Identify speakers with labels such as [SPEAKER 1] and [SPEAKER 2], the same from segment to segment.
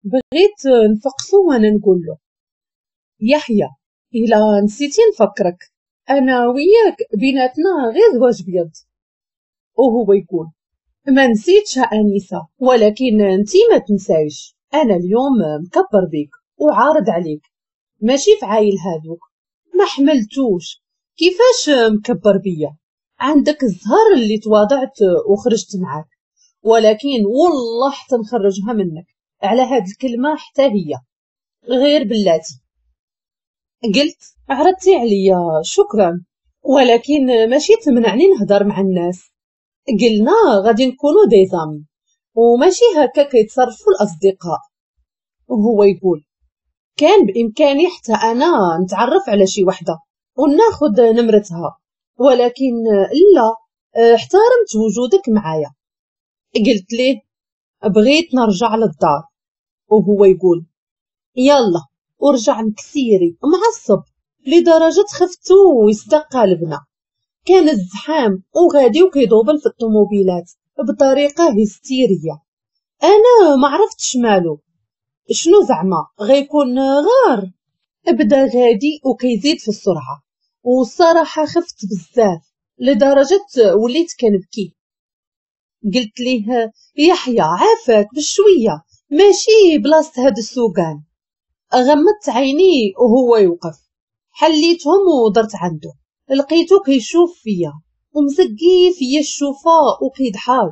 [SPEAKER 1] بغيت نفقسو وانا نقول له: يحيى، إلا نسيتي نفكرك، انا وياك بيناتنا غير زواج بيض. وهو يقول: ما نسيتش انسه، ولكن انتي ما تنسايش انا اليوم مكبر بيك وعارض عليك، ماشي في عايل هادوك. ما حملتوش. كيفاش مكبر بيا؟ عندك الزهر اللي تواضعت وخرجت معاك، ولكن والله حتى نخرجها منك على هاد الكلمة حتى هي غير بلاتي. قلت: عرضتي عليا، شكرا، ولكن ماشي تمنعني نهضر مع الناس. قلنا غادي نكونوا دي زامي وماشي هكا كيتصرفوا الأصدقاء. وهو يقول: كان بإمكاني حتى أنا نتعرف على شي وحدة وناخد نمرتها، ولكن لا، احترمت وجودك معايا. قلت ليه: بغيت نرجع للدار. وهو يقول: يلا، ورجع مكسيري معصب لدرجة خفتو ويصدق قلبنا. كان الزحام وغادي وكيدوبل في الطوموبيلات بطريقة هستيرية. أنا ما عرفتش مالو، شنو زعما غيكون غار؟ بدا غادي وكيزيد في السرعة، والصراحة خفت بزاف لدرجة وليت كنبكي. قلت ليه: يحيى عافاك بشوية، ماشي بلاصة هاد السوقان. غمضت عيني وهو يوقف، حليتهم ودرت عنده، لقيتو كيشوف فيا ومزقي فيا الشوفة وكيضحك.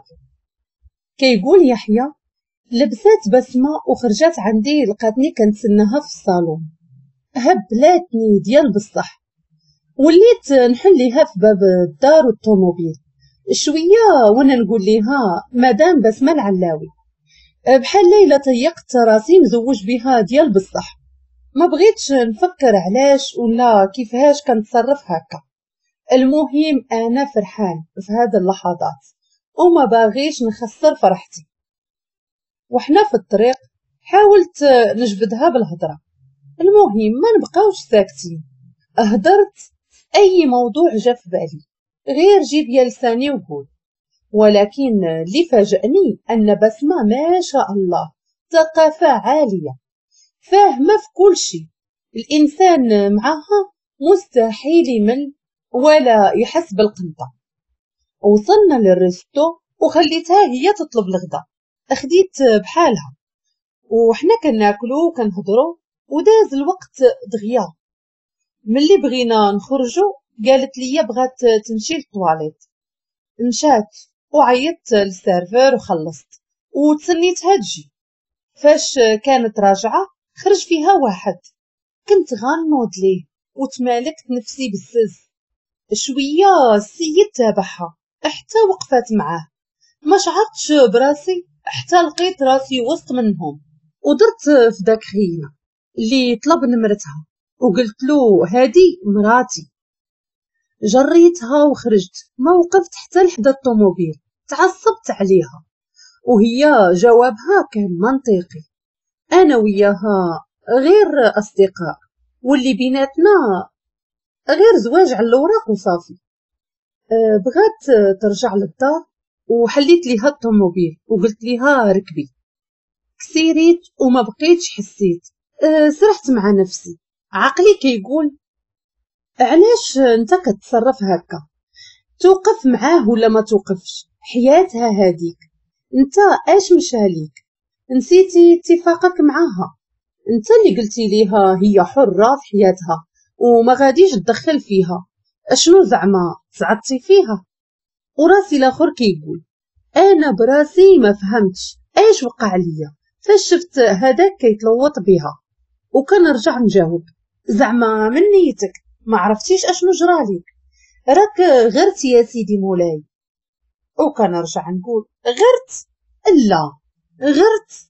[SPEAKER 1] كيقول يحيى: لبسات بسمة وخرجات عندي، لقاتني كنتسناها في الصالون، هبلاتني ديال بصح. وليت نحليها في باب الدار والطوموبيل شوية وانا نقول ليها: مدام بسمة العلاوي، بحال ليلة طيقت راسي مزوج بها ديال بصح. ما بغيتش نفكر علاش ولا كيفاش كنتصرف هكا. المهم انا فرحان في هذه اللحظات وما باغيش نخسر فرحتي. وحنا في الطريق حاولت نجبدها بالهضره، المهم ما نبقاوش ساكتين. هدرت اي موضوع جا في بالي، غير جيب يا لساني وقول. ولكن اللي فاجأني ان بسمة ما شاء الله ثقافة عالية، فاهمة في كل شيء. الانسان معها مستحيل يمل ولا يحس بالقنطة. وصلنا للريستو وخليتها هي تطلب الغدا، خديت بحالها وحنا كناكلو وكنهضرو وداز الوقت دغيا. ملي بغينا نخرجو قالت لي بغات تمشي للطواليت. مشات وعيطت للسيرفور وخلصت وتسنيتها تجي. فاش كانت راجعة خرج فيها واحد، كنت غنوض ليه وتمالكت نفسي بالسز. شوية السيد تابعها حتى وقفت معاه، ما شعرتش براسي حتى لقيت راسي وسط منهم، ودرت في داك خينا اللي طلب نمرتها وقلت له: هادي مراتي. جريتها وخرجت، ما وقفت حتى لحدا الطوموبيل، تعصبت عليها وهي جوابها كان منطقي. انا وياها غير اصدقاء، واللي بيناتنا غير زواج على الوراق وصافي. بغات ترجع للدار وحليت ليها الطوموبيل وقلت ليها: ركبي. كسيريت وما بقيتش حسيت. سرحت مع نفسي، عقلي كيقول: علاش انت كتصرف هكا؟ توقف معاه ولا ما توقفش؟ حياتها هاديك، انت اش مشاليك؟ نسيتي اتفاقك معاها؟ انت اللي قلتي ليها هي حرة في حياتها وما غاديش تدخل فيها. اشنو زعما صعدتي فيها؟ وراسي الاخر كيقول: انا براسي ما فهمتش ايش وقع ليا فاش شفت هذاك كيتلوط بها، وكنرجع نجاوب: زعما من نيتك ما عرفتيش اشنو جراليك، راك غرتي يا سيدي مولاي. وكنرجع نقول: غرت؟ لا، غرت.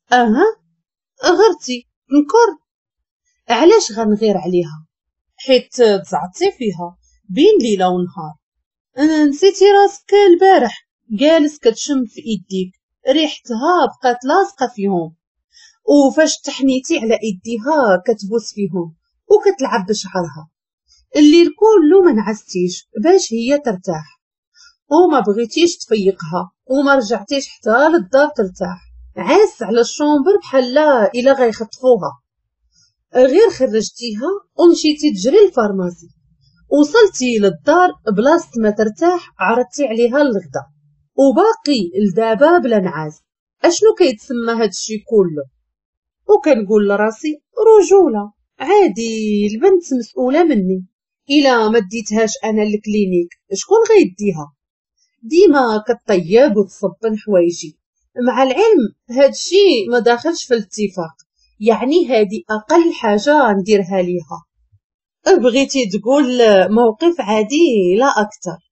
[SPEAKER 1] غرتي نكر. علاش غنغير عليها؟ حيت تزعطتي فيها بين ليلة ونهار. نسيتي راسك البارح جالس كتشم في ايديك ريحتها بقات لاصقة فيهم، وفاش تحنيتي على ايديها كتبوس فيهم وكتلعب بشعرها. الليل كله ما نعستيش باش هي ترتاح، وما بغيتيش تفيقها وما رجعتيش حتى للدار ترتاح. عاس على الشومبر بحال الا غيخطفوها. غير خرجتيها ومشيتي تجري للفارماسي، وصلتي للدار بلاصة ما ترتاح، عرضتي عليها الغدا وباقي لدابا بلا نعاس. اشنو كيتسمى هادشي كله؟ وكنقول لراسي رجولة عادي، البنت مسؤولة مني، الا ما ديتهاش انا للكلينيك شكون غيديها؟ ديما كطيب وتصبن حوايجي. مع العلم هادشي ما داخلش في الاتفاق، يعني هادي اقل حاجة نديرها ليها. بغيتي تقول موقف عادي لا اكتر؟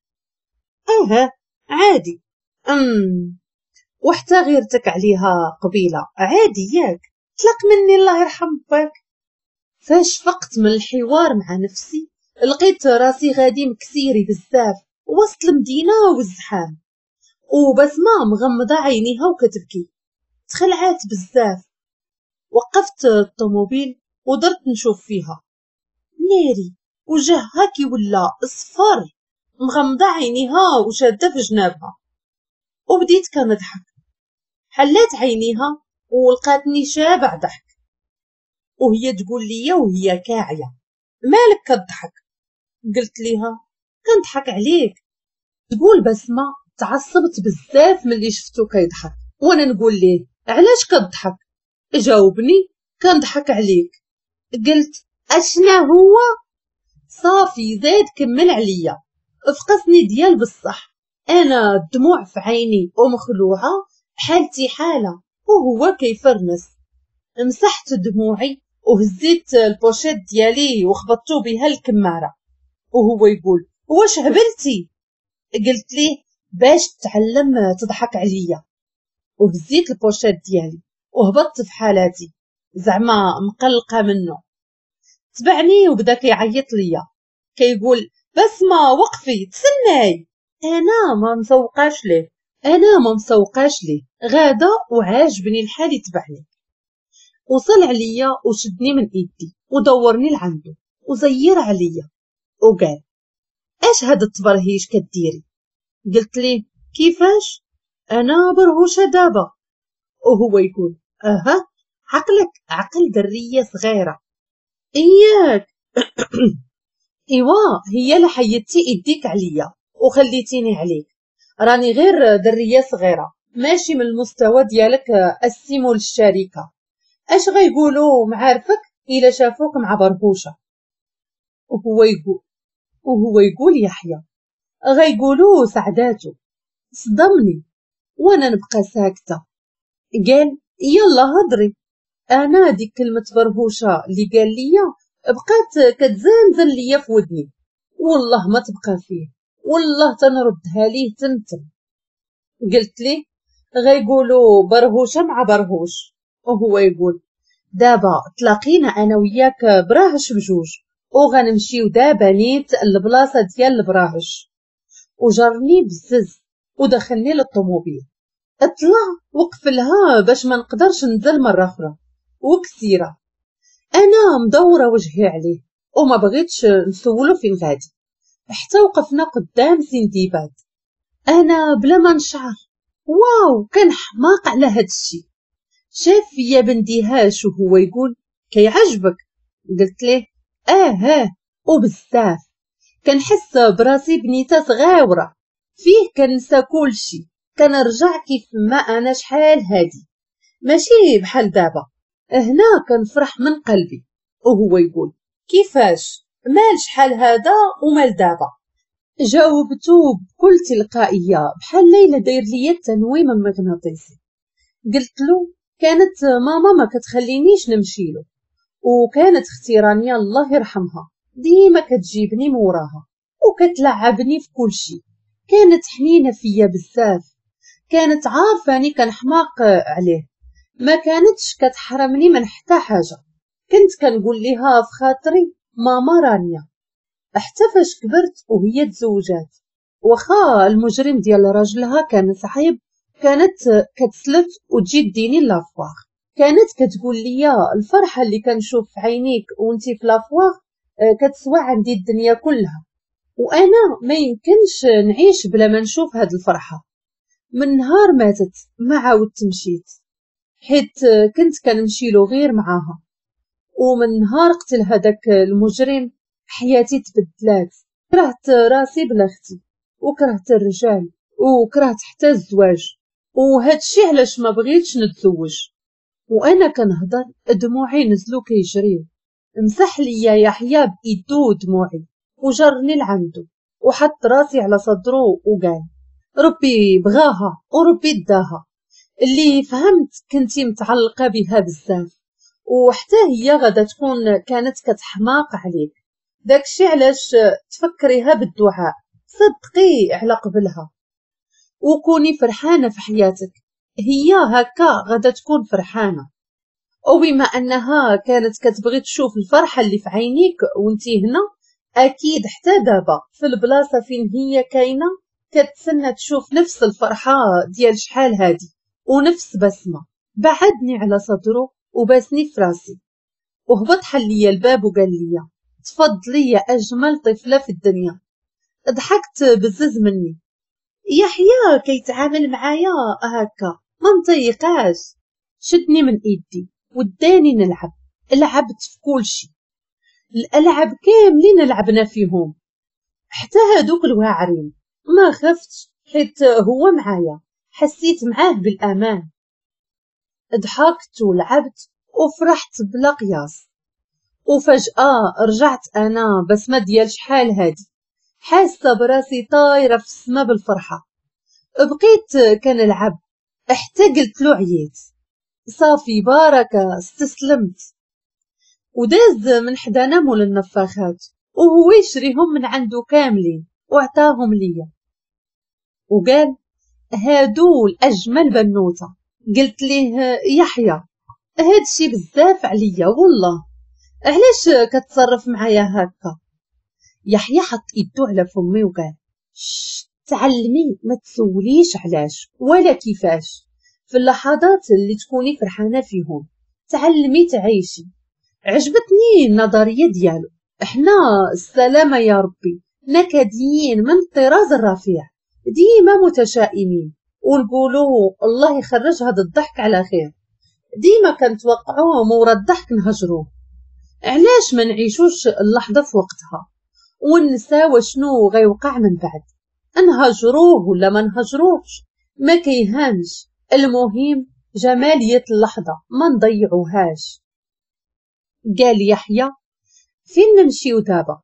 [SPEAKER 1] عادي. وحتى غيرتك عليها قبيلة عادي ياك؟ طلق مني الله يرحم باك. فاش فقت من الحوار مع نفسي لقيت راسي غادي مكسيري بزاف وسط المدينة والزحام، وبسمة مغمضة عينيها وكتبكي. تخلعات بزاف. وقفت الطوموبيل ودرت نشوف فيها. ناري وجهها كي ولا اصفر، مغمضة عينيها وشادة في جنابها. وبديت كنضحك. حلات عينيها ولقاتني شابع ضحك، وهي تقول لي وهي كاعية مالك كضحك؟ قلت ليها كنضحك عليك. تقول بسمة تعصبت بزاف ملي شفتو كيضحك، وانا نقول ليه علاش كضحك؟ جاوبني كنضحك عليك. قلت اشنا هو؟ صافي زاد كمل عليا، فقسني ديال بصح. انا الدموع في عيني ومخلوعة حالتي حالة وهو كيفرنس. مسحت دموعي وهزيت البوشيت ديالي وخبطتو بها الكمارة، وهو يقول واش هبلتي؟ قلت ليه باش تتعلم تضحك عليا. وهزيت البوشيت ديالي وهبطت في حالاتي زعما مقلقة منه. تبعني وبدا كيعيط ليا كيقول بسمة وقفي تسناي. انا ما مسوقاش ليه غادا وعاجبني الحال يتبعني. وصل عليا وشدني من ايدي ودورني لعندو وزير عليا وقال اش هاد التبرهيش كديري؟ قلت ليه كيفاش؟ انا برهوشة دابا. وهو يقول عقلك عقل درية صغيرة. اياك. ايوا هي اللي حيدتي ايديك عليا وخليتيني عليك، راني غير درية صغيرة ماشي من المستوى ديالك قسمو للشركة. اش غيقولوا معارفك الا شافوك مع برهوشة؟ وهو يقول يحيى غيقولوا سعداتو. صدمني وانا نبقى ساكتة. قال يلا هضري. انا ديك كلمة برهوشة اللي قال ليا بقات كتزنزن ليا في ودني، والله ما تبقى فيه، والله تنردها ليه تنتم. قلت ليه غيقولوا برهوشة مع برهوش. وهو يقول دابا تلاقينا انا وياك براهش بجوج، وغنمشيو دابا نيت البلاصة ديال البراهش. وجرني بزز ودخلني للطوموبيل. اطلع وقفلها باش ما نقدرش ننزل مرة اخرى وكسيرة. انا مدورة وجهي عليه وما بغيتش نسولو فين غادي، حتى وقفنا قدام سنديباد. انا بلا ما نشعر واو كان حماق على هاد الشي. شاف فيا بنديهاش وهو يقول كيعجبك؟ قلت ليه وبزاف. كنحس براسي بنيته صغيرة فيه، كنسى كلشي، كنرجع كيف ما انا شحال هادي ماشي بحال دابا. هنا كنفرح من قلبي. وهو يقول كيفاش مال شحال هذا ومال دابا؟ جاوبته بكل تلقائية بحال ليلى داير ليا التنويم مغناطيسي. قلت له كانت ماما ما كتخلينيش نمشيلو، وكانت اختي رانيا الله يرحمها ديما كتجيبني موراها وكتلعبني في كل شيء. كانت حنينة فيا بزاف، كانت عارفاني كنحماق عليه، ما كانتش كتحرمني من حتى حاجة. كنت كنقول ليها في خاطري ماما رانيا. حتى فاش كبرت وهي تزوجات، وخا المجرم ديال راجلها كان صعيب، كانت كتسلت وتجي ديني لافواغ. كانت كتقول لي الفرحة اللي كنشوف في عينيك وانتي في لافواغ كتسوى عندي الدنيا كلها، وانا ما يمكنش نعيش بلا ما نشوف هاد الفرحة. من نهار ماتت ما عاودت مشيت. حيت كنت كنمشيلو غير معاها. ومن نهار قتل هداك المجرم حياتي تبدلات، كرهت راسي بلا اختي، وكرهت الرجال، وكرهت حتى الزواج، وهادشي علاش ما بغيتش نتزوج. وانا كنهضر دموعي نزلو كيجريو. مسح ليا يحيى بيدو دموعي وجرني لعندو وحط راسي على صدرو وقال ربي بغاها وربي داها. اللي فهمت كنتي متعلقة بها بزاف، وحتى هي غدا تكون كانت كتحماق عليك. داكشي علاش تفكريها بالدعاء، صدقي على قبلها وكوني فرحانة في حياتك. هي هكا غدا تكون فرحانة، وبما أنها كانت كتبغي تشوف الفرحة اللي في عينيك وانتي هنا، أكيد حتى دابا في البلاصة فين هي كاينة كتسنى تشوف نفس الفرحة ديال شحال هادي ونفس بسمة. بعدني على صدرو وباسني في راسي، وهبط حل ليا الباب وقال ليا تفضلي يا أجمل طفلة في الدنيا. ضحكت بزز مني. يحيى كيتعامل معايا هكا ما مطيقاش. شدني من ايدي وداني نلعب. لعبت في كل شيء، الالعاب كاملين لعبنا فيهم، حتى هادوك الواعرين. ما خفتش حيت هو معايا، حسيت معاه بالامان. ضحكت ولعبت وفرحت بلا قياس. وفجأة رجعت انا بسمة ديال شحال هادي، حاسه براسي طايره في السما بالفرحه. بقيت كنلعب حتى قلت له عييت. صافي بركه استسلمت. وداز من حدانا مول النفاخات وهو يشريهم من عنده كاملين وعطاهم ليا وقال هادو الأجمل بنوته. قلت ليه يحيى هادشي بزاف عليا والله، علاش كتصرف معايا هكا؟ يحيى حط يدو على فمي وقال تعلمي ما تسوليش علاش ولا كيفاش. في اللحظات اللي تكوني فرحانه فيهم تعلمي تعيشي. عجبتني النظريه ديالو. احنا السلامه يا ربي نكديين من الطراز الرفيع، ديما متشائمين ونقولوا الله يخرج هذا الضحك على خير. ديما كنتوقعوه مورا الضحك نهجروه. علاش ما نعيشوش اللحظه في وقتها ونساو شنو غيوقع من بعد؟ نهجروه ولا ما نهجروهش ما كيهانش، المهم جمالية اللحظة ما نضيعوهاش. قال يحيى فين نمشيو دابا؟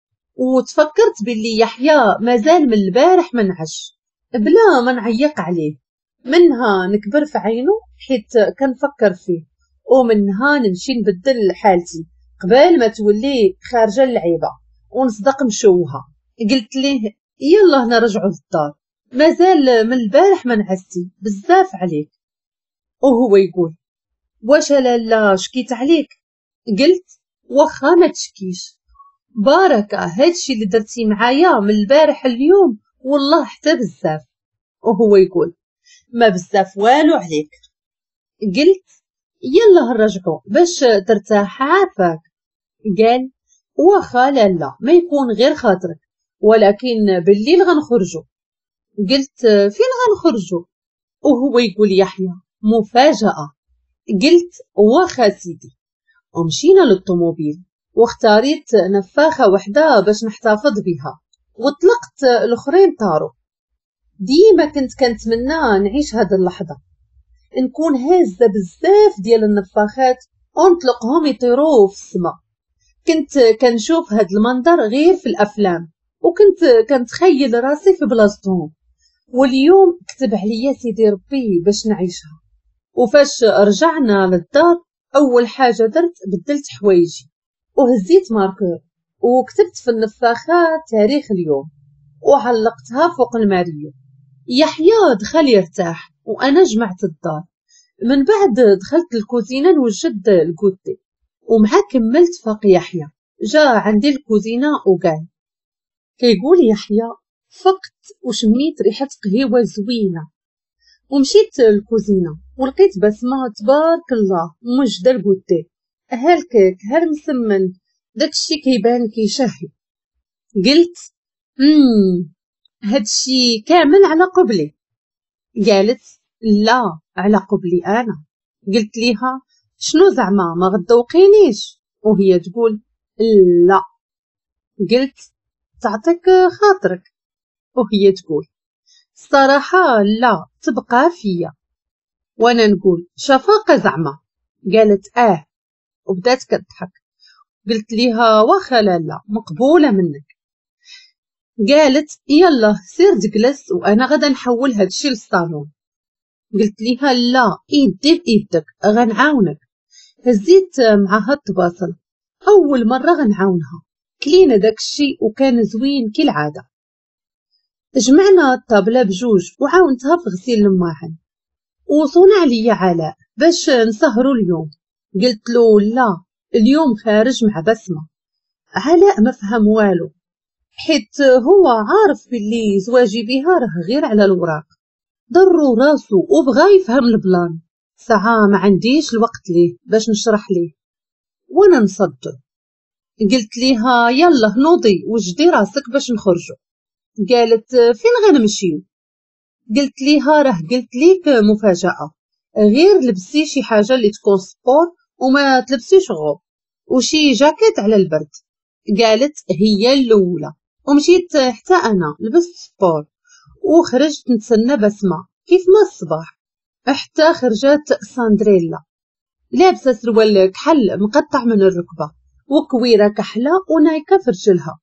[SPEAKER 1] وتفكرت باللي يحيى مازال من البارح منعش بلا ما نعيق عليه. منها نكبر في عينه حيت كنفكر فيه، ومنها نمشي نبدل حالتي قبل ما تولي خارجة اللعيبة ونصدق مشوها. قلت ليه يلا نرجعوا للدار، مازال من البارح ما نعستي بزاف عليك. وهو يقول واش لالا شكيت عليك؟ قلت واخا ما تشكيش، باركة هادشي اللي درتي معايا من البارح اليوم والله حتى بزاف. وهو يقول ما بزاف والو عليك. قلت يلا نرجعوا باش ترتاح عافاك. قال واخا لالا ما يكون غير خاطرك، ولكن بالليل غنخرجوا. قلت فين غنخرجوا؟ وهو يقول يحيى مفاجأة. قلت واخا سيدي. ومشينا للطوموبيل واختاريت نفاخة وحدة باش نحتفظ بها وطلقت الاخرين طاروا. ديما كنت كنتمنى نعيش هاد اللحظة، نكون هازة بزاف ديال النفاخات ونطلقهم يطيروا في السما. كنت كنشوف هاد المنظر غير في الافلام وكنت كنتخيل راسي في بلاصتهم، واليوم كتب عليا سيدي ربي باش نعيشها. وفاش رجعنا للدار اول حاجه درت بدلت حوايجي وهزيت ماركور وكتبت في النفاخه تاريخ اليوم وعلقتها فوق الماريو. يحيى دخل يرتاح وانا جمعت الدار. من بعد دخلت الكوزينه نوجد الكوتي ومع كملت فاق يحيى. جا عندي الكوزينه وقال كيقول يحيى فقت وشميت ريحه قهوه زوينه ومشيت الكوزينه ولقيت بسمه تبارك الله موجده الكوتي هالكيك هالمسمن داكشي كيبان كيشهي. قلت هادشي كامل على قبلي. قالت لا على قبلي انا. قلت ليها شنو زعما ما غتذوقينيش؟ وهي تقول لا. قلت تعطيك خاطرك، وهي تقول الصراحة لا، تبقى فيا. وانا نقول شفاقة زعما؟ قالت وبدات كتضحك. قلت ليها واخا لا مقبولة منك. قالت يلا سير تجلس وانا غدا نحول هادشي للصالون. قلت ليها لا، ايدي بايدك غنعاونك. هزيت معها الطباصل، اول مرة غنعاونها. كلينا داكشي وكان زوين كالعادة. جمعنا الطابلة بجوج وعاونتها في غسيل الماعن، وصنع لي علاء باش نسهروا اليوم. قلت له لا، اليوم خارج مع بسمة. علاء ما فهم والو، حيت هو عارف باللي زواجي بها راه غير على الوراق. ضرو راسو وبغى يفهم البلان. ساعة ما عنديش الوقت ليه باش نشرح ليه وانا نصدر. قلت ليها يلا نوضي وجدي راسك باش نخرجوا. قالت فين غنمشيو؟ قلت ليها راه قلت ليك مفاجأة، غير لبسي شي حاجة اللي تكون سبور وما تلبسيش غوب، وشي جاكيت على البرد. قالت هي الأولى، ومشيت حتى أنا لبست سبور وخرجت نتسنى بسمة كيف ما الصباح، حتى خرجت ساندريلا لابسة سروال كحل مقطع من الركبة وكويرة كحلة ونايكة في رجلها.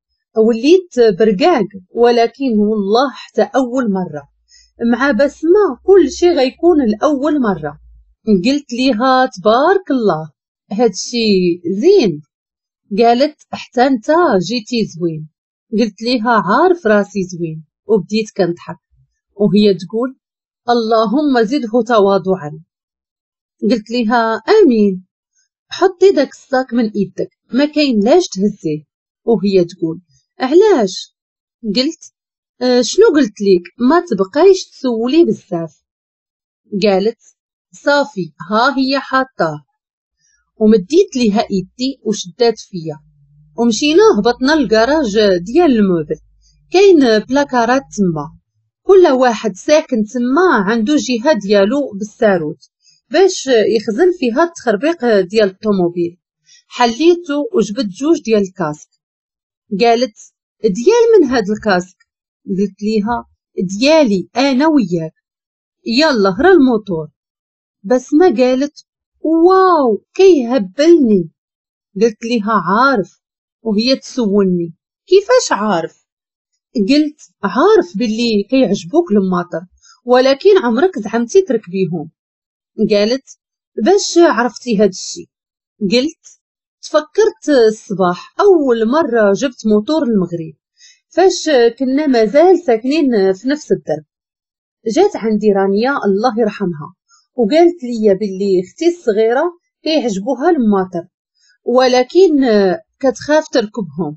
[SPEAKER 1] وليت برقاق، ولكن والله حتى أول مرة مع بسمة كل شي غيكون الأول مرة. قلت ليها تبارك الله هادشي زين. قالت حتى انت جيتي زوين. قلت ليها عارف راسي زوين، وبديت كنضحك وهي تقول اللهم زده تواضعا. قلت ليها امين. حطي داك الصاك من ايدك، ما كاين لاش تهزيه. وهي تقول علاش؟ قلت شنو قلت ليك ما تبقايش تسولي بزاف. قالت صافي ها هي حاطاه. ومديت ليها ايدي وشدات فيا، ومشينا هبطنا الكراج ديال الموبل. كاين بلاكارات تما، كل واحد ساكن تما عنده جهة ديالو بالساروت باش يخزن فيها التخربيق ديال الطوموبيل. حليتو وجبت جوج ديال الكاسك. قالت ديال من هاد الكاسك؟ قلت ليها ديالي انا وياك. يلا هرا الموتور. بس ما قالت واو كيهبلني. قلت ليها عارف، وهي تسولني كيفاش عارف؟ قلت عارف باللي كيعجبوك الماطر، ولكن عمرك زعمتي تركبيهم. قالت باش عرفتي هاد الشي؟ قلت تفكرت الصباح اول مرة جبت موتور المغرب فاش كنا مازال ساكنين في نفس الدرب. جات عندي رانيا الله يرحمها وقالت لي باللي اختي الصغيرة كيعجبوها الماطر، ولكن كتخاف تركبهم.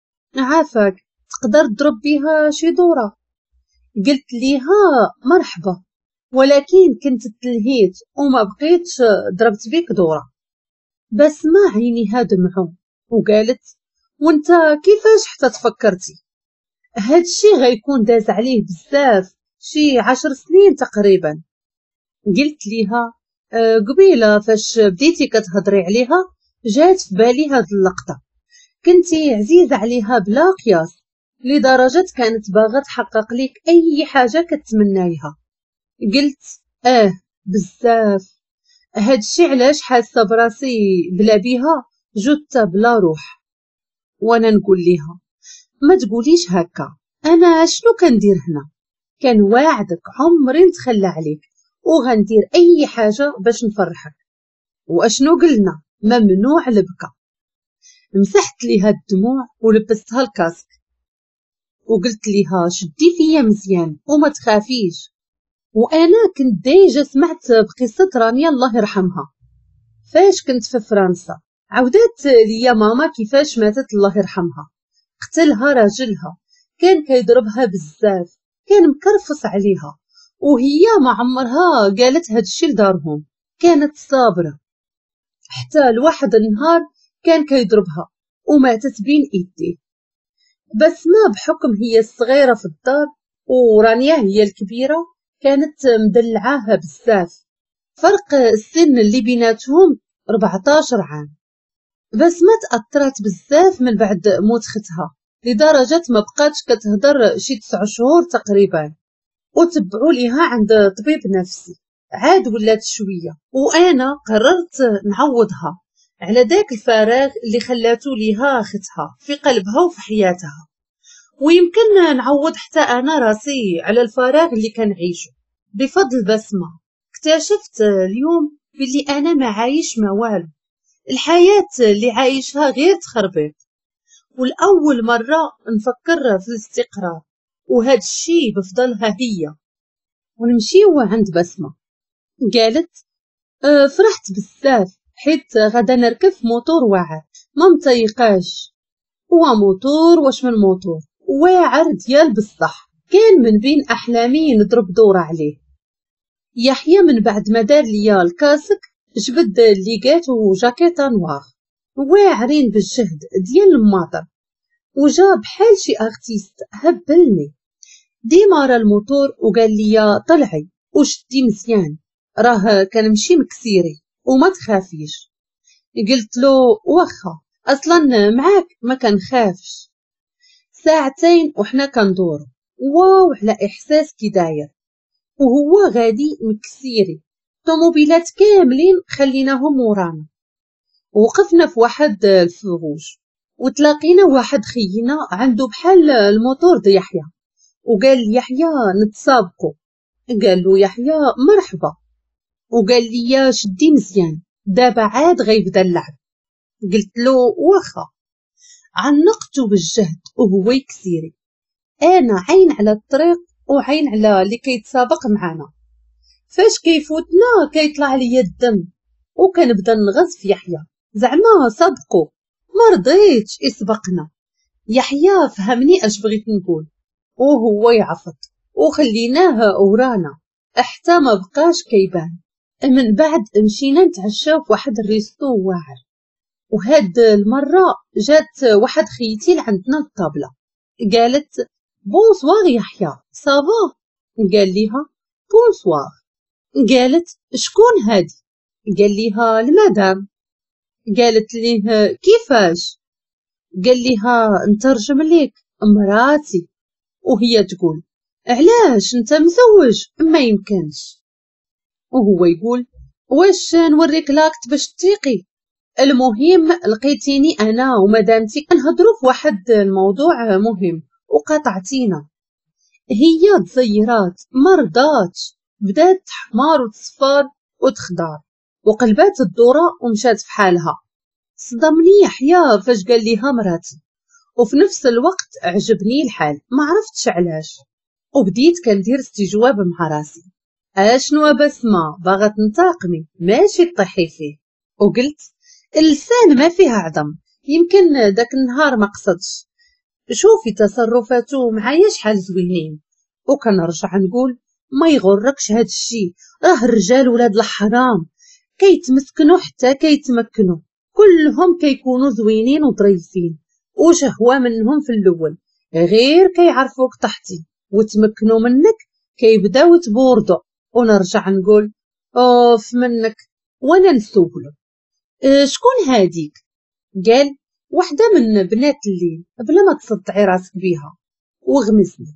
[SPEAKER 1] عافاك تقدر تضرب بيها شي دورة. قلت ليها مرحبا، ولكن كنت تلهيت وما بقيتش ضربت بيك دورة. بس ما عينيها دمعوا وقالت وانت كيفاش حتى تفكرتي؟ هادشي غيكون داز عليه بزاف، شي 10 سنين تقريبا. قلت ليها قبيلة فاش بديتي كتهضري عليها جات في بالي هاد اللقطة. كنتي عزيزة عليها بلا قياس، لدرجة كانت باغا تحقق لك أي حاجة كتمنايها. قلت بزاف. هادشي علاش حاسة براسي بلا بيها جثة بلا روح. وانا نقول ليها ما تقوليش هكا، انا شنو كندير هنا؟ كان واعدك عمري نتخلى عليك وغندير اي حاجة باش نفرحك. واشنو قلنا؟ ممنوع البكا. مسحت ليها الدموع ولبستها الكاسك وقلت ليها شدي فيا مزيان وما تخافيش. وانا كنت ديجا سمعت بقصة رانيا الله يرحمها فاش كنت في فرنسا. عودت ليا ماما كيفاش ماتت الله يرحمها. قتلها راجلها، كان كيضربها بزاف، كان مكرفص عليها، وهي ما عمرها قالت هادشي لدارهم. كانت صابرة حتى لواحد النهار كان كيضربها وماتت بين ايديه. بس ما بحكم هي الصغيرة في الدار ورانيا هي الكبيرة كانت مدلعاها بزاف، فرق السن اللي بيناتهم 14 عام. بس ما تأثرت بزاف من بعد موت ختها، لدرجة ما بقاتش كتهضر شي 9 شهور تقريبا، وتبعوا ليها عند طبيب نفسي. عاد ولات شوية، وانا قررت نعوضها على داك الفراغ اللي خلاتو ليها ختها في قلبها وفي حياتها، ويمكن نعوض حتى انا راسي على الفراغ اللي كنعيشه بفضل بسمة. اكتشفت اليوم بلي انا ما عايش ما والو، الحياة اللي عايشها غير تخربيق، والأول مرة نفكر في الاستقرار، وهاد الشي بفضلها هي. ونمشيو عند بسمة. قالت فرحت بزاف حيت غدا نركب في موتور واعر ما مطيقاش. هو موتور واش من موتور واعر ديال بصح، كان من بين أحلامي نضرب دورة عليه. يحيى من بعد ما دار ليا الكاسك جبد الليقات وجاكيطة نوار واعرين بالجهد ديال الماطر، وجا بحال شي ارتيست هبلني. ديما راه الموتور وقال لي طلعي وشدي مزيان، راه كنمشي مكسيري وما تخافيش. قلت له واخا، اصلا معاك ما كنخافش. ساعتين وحنا كندورو، واو على احساس كي داير، وهو غادي مكسيري، طوموبيلات كاملين خليناهم ورانا. وقفنا في واحد الفروج وتلاقينا واحد خينا عنده بحال الموتور ديال يحيى، وقال لي يحيى نتسابقوا. قال له يحيى مرحبا، وقال لي شدي مزيان دابا عاد غيبدا اللعب. قلت له واخا. عنقته بالجهد وهو يكسيري، انا عين على الطريق وعين على اللي كيتسابق معنا. فاش كيفوتنا كيطلع لي الدم وكنبدا نغز في يحيى، زعما سبقوا. ما رضيتش يسبقنا. يحيى فهمني اش بغيت نقول، وهو يعفط وخليناه ورانا حتى ما بقاش كيبان. من بعد مشينا نتعشاو في واحد الريستو واعر، وهاد المرة جات واحد خيتي لعندنا الطابلة. قالت بونسوار يحيى صافا؟ قال ليها بونسوار. قالت شكون هادي؟ قال ليها المدام. قالت ليه كيفاش؟ قال ليها نترجم ليك مراتي. وهي تقول علاش انت مزوج؟ ما يمكنش. وهو يقول واش نوريك لاكت باش تيقي؟ المهم لقيتيني انا ومدامتي كنهضروا في واحد الموضوع مهم وقاطعتينا. هي تزيرات مرضاتش، بدات تحمار وتصفر وتخضر وقلبات الدورة ومشات في حالها. صدمني يحيى فاش قال ليها مراتي، وفي نفس الوقت عجبني الحال ما عرفتش علاش، وبديت كندير استجواب مع راسي. اشنو بسمة باغا تنتقمي ماشي تطيحي فيه. وقلت اللسان ما فيها عظم، يمكن داك النهار ما قصدش. شوفي تصرفاته معايا شحال زوينين. وكنرجع نقول ما يغركش هاد الشي، راه الرجال ولاد الحرام كيتمسكنوا حتى كيتمكنوا، كلهم كيكونوا زوينين وظريفين وشهوة منهم في الاول، غير كيعرفوك طحتي وتمكنوا منك كيبداو تبوردوا. ونرجع نقول اوف منك. وانا نسولو شكون هاديك؟ قال وحده من بنات الليل بلا ما تصدعي راسك بيها. وغمزني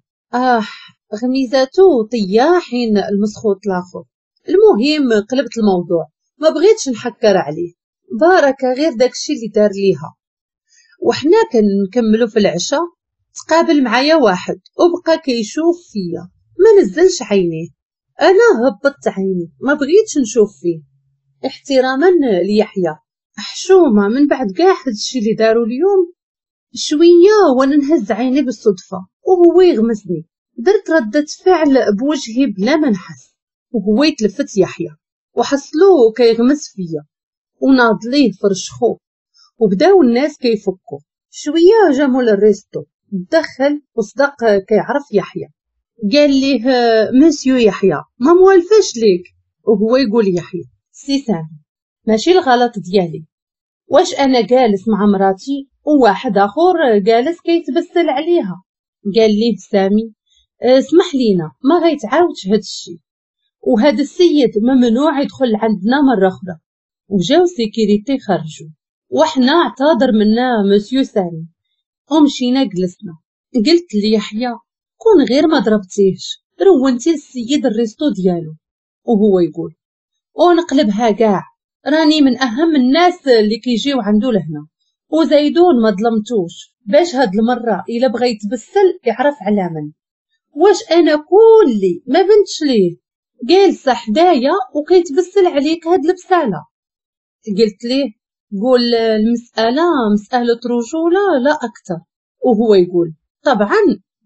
[SPEAKER 1] غميزاتو طياحين المسخوط الاخر. المهم قلبت الموضوع، ما بغيتش نحكر عليه، بارك غير داكشي اللي دار ليها. وحنا كنكملوا في العشاء تقابل معايا واحد وبقى كيشوف فيا، ما نزلش عينيه. انا هبطت عيني ما بغيتش نشوف فيه احتراما ليحيى. حشومه من بعد كاع هادشي اللي داروا اليوم. شويه وانا نهز عيني بالصدفه وهو يغمسني، درت ردة فعل بوجهي بلا ما نحس، وهو يتلفت يحيى وحصلو كيغمس فيا وناض ليه فرشخو. وبداو الناس كيفكوا. شويه جا مول الريستو دخل وصدق كيعرف يحيى. قال ليه مسيو يحيى ما موالفاش ليك. وهو يقول يحيى سي سامي ماشي الغلط ديالي، واش انا جالس مع مراتي وواحد اخر جالس كيتبسل عليها. قال ليه سامي اسمح لينا ما غيتعاودش هاد الشي. وهذا السيد ممنوع يدخل عندنا مرة أخرى. وجاو سيكيريتي خرجوا، وحنا اعتذر منا مسيو سامي ومشينا جلسنا. قلت ليحيى كون غير ما ضربتيهش، رونتي السيد الريستو ديالو. وهو يقول ونقلبها كاع، راني من اهم الناس اللي كيجيو عنده لهنا، وزايدون ما ظلمتوش باش هاد المره الا بغى يتبسل يعرف على من. واش انا كلي ما بنتش ليه جالسه حدايا وكيتبسل عليك هاد البساله؟ قلت ليه قول المساله مساله رجوله لا اكثر. وهو يقول طبعا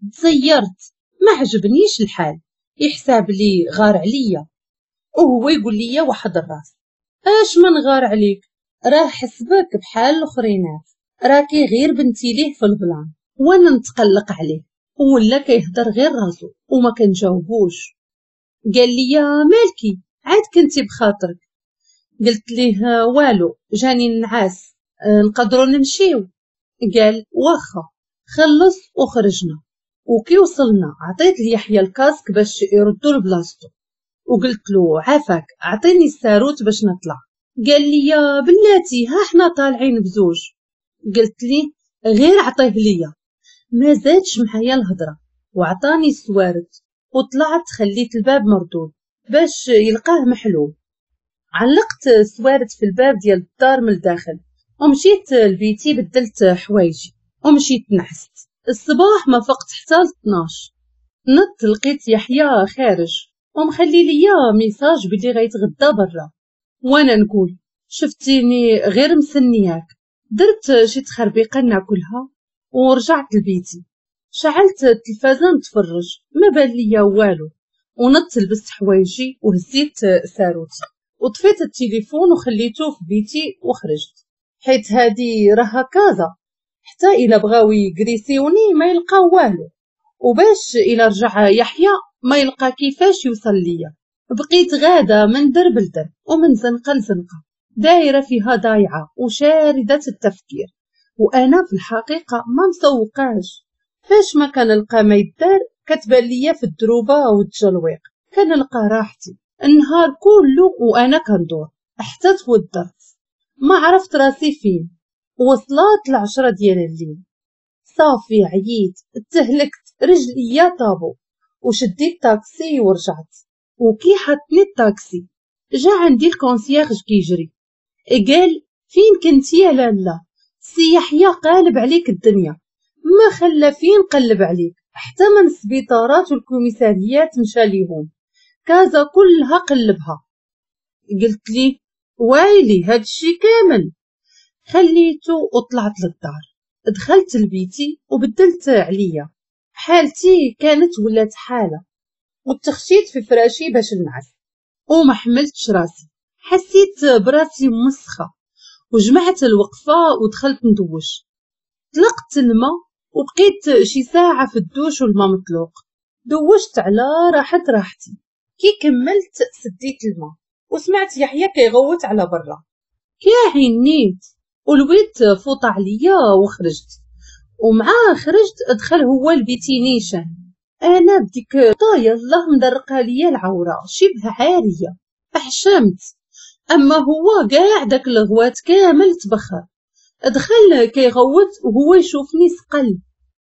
[SPEAKER 1] تزيرت، ما عجبنيش الحال، يحساب لي غار عليا. وهو يقول لي واحد الراس، اش من غار عليك؟ راه حسبك بحال الاخرينات، راكي غير بنتي ليه في البلان وانا نتقلق عليه، ولا كيهضر غير راسو وما كنجاوبوش. قال لي مالكي عاد كنتي بخاطرك؟ قلت ليه والو جاني النعاس، نقدروا نمشيو؟ قال واخا. خلص وخرجنا، وكي وصلنا عطيت ليحيى الكاسك باش يردو لبلاصتو، وقلت له عافاك اعطيني الساروت باش نطلع. قال لي يا بلاتي ها احنا طالعين بزوج. قلت لي غير عطيه ليا. ما زادش معايا الهضره وعطاني السوارت، وطلعت خليت الباب مردود باش يلقاه محلول. علقت السوارت في الباب ديال الدار من الداخل، ومشيت لبيتي بدلت حوايجي ومشيت نحست. الصباح ما فقت حتى 12. نط لقيت يحيى خارج ومخلي ليا ميساج بلي غيتغدى برا، وانا نقول شفتيني غير مسنياك. درت شي تخربيقه ناكلها ورجعت لبيتي، شعلت التلفازه نتفرج، ما بان ليا والو، ونط لبست حوايجي وهزيت ساروتي وطفيت التليفون وخليته في بيتي وخرجت، حيت هادي راها كازا، حتى الا بغاو يغريسيوني ما يلقاو والو، وباش الا رجع يحيى ما يلقى كيفاش يوصل ليا. بقيت غاده من درب لدرب ومن زنقه لزنقه، دايره فيها ضايعه وشارده التفكير، وانا في الحقيقه ما مسوقاش. فاش ما كنلقى ما يدار كتبان ليا في الدروبه والتجلويق، كنلقى راحتي النهار كله وانا كندور حتى تودرت، ما عرفت راسي فين. وصلات 10 ديال الليل، صافي عييت، تهلكت، رجليا طابو، وشديت تاكسي ورجعت. وكي حطني التاكسي جا عندي الكونسييرج كيجري، قال فين كنتي يا لالا؟ سي يحيى قالب عليك الدنيا، ما خلى فين قلب عليك، حتى من السبيطارات والكوميساريات مشى ليهم، كازا كلها قلبها. قلت لي وايلي هادشي كامل؟ خليته وطلعت للدار، دخلت لبيتي وبدلت عليا، حالتي كانت ولات حالة، وتخشيت في فراشي باش نعس وما حملتش راسي، حسيت براسي مسخة، وجمعت الوقفة ودخلت ندوش. طلقت الماء وبقيت شي ساعة في الدوش والماء مطلوق، دوشت على راحتي. كي كملت سديت الماء وسمعت يحيى كيغوت على برا، كاعي نيت والويت فوط عليا وخرجت، ومعاه خرجت دخل هو لبيتي نيشان. انا بديك طايا الله مدرقها ليا العوره شبه عاريه، احشمت، اما هو قاع داك الغوات كامل تبخر. دخل كيغوت وهو يشوفني سقل،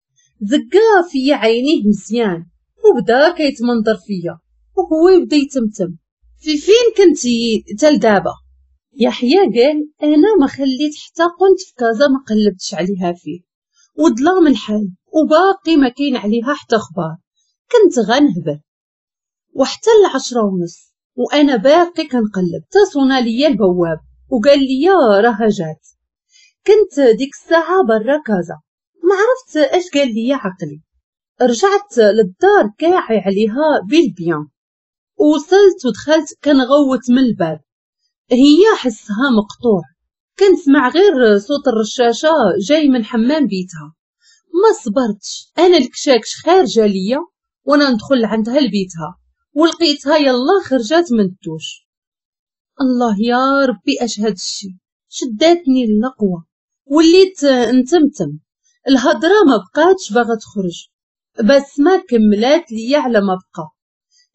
[SPEAKER 1] زقا فيا عينيه مزيان وبدا كيتمنظر فيا، وهو يبدا يتمتم في فين كنتي تال دابا؟ يحيى قال انا ما خليت حتى كنت في كازا ما قلبتش عليها فيه، وظلام الحال وباقي ما كاين عليها حتى اخبار، كنت غنهبل. وحتى 10:30 وانا باقي كنقلب، تصونا ليا البواب وقال لي راها جات. كنت ديك الساعه برا كازا، ما عرفت اش قال لي عقلي. رجعت للدار كاعي عليها بالبيان، ووصلت ودخلت كنغوت من الباب، هي حسها مقطوع، كنسمع غير صوت الرشاشة جاي من حمام بيتها. ما صبرتش، انا الكشاكش خارجه ليا وانا ندخل عندها لبيتها، ولقيتها يلا خرجات من الدوش. الله يا ربي اش هاد الشي، شداتني اللقوه، وليت نتمتم، الهضره ما بقاتش باغا تخرج، بس ما كملات ليا على ما بقى.